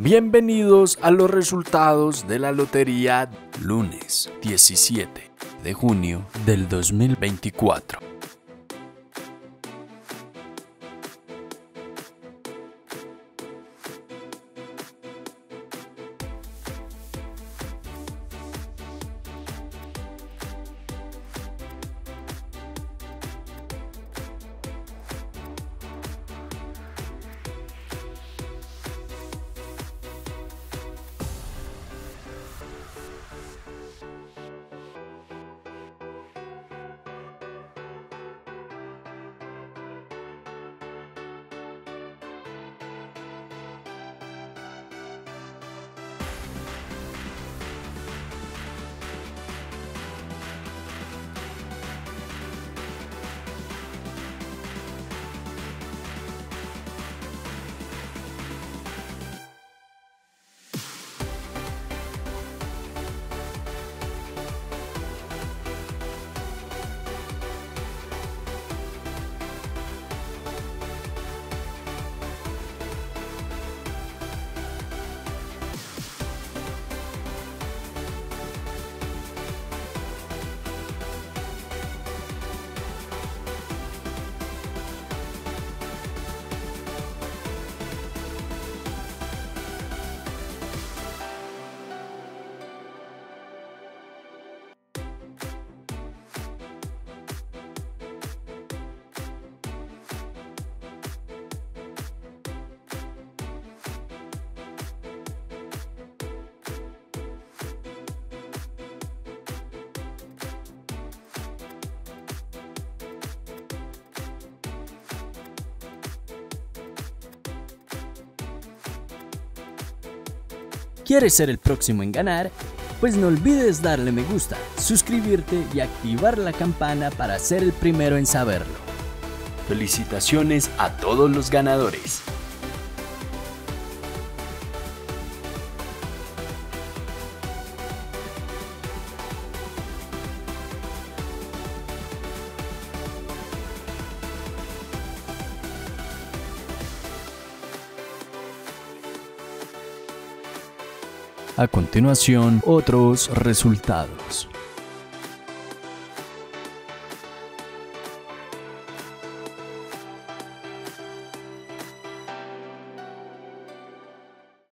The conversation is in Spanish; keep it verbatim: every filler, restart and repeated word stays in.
Bienvenidos a los resultados de la lotería lunes diecisiete de junio del dos mil veinticuatro. ¿Quieres ser el próximo en ganar? Pues no olvides darle me gusta, suscribirte y activar la campana para ser el primero en saberlo. Felicitaciones a todos los ganadores. A continuación, otros resultados.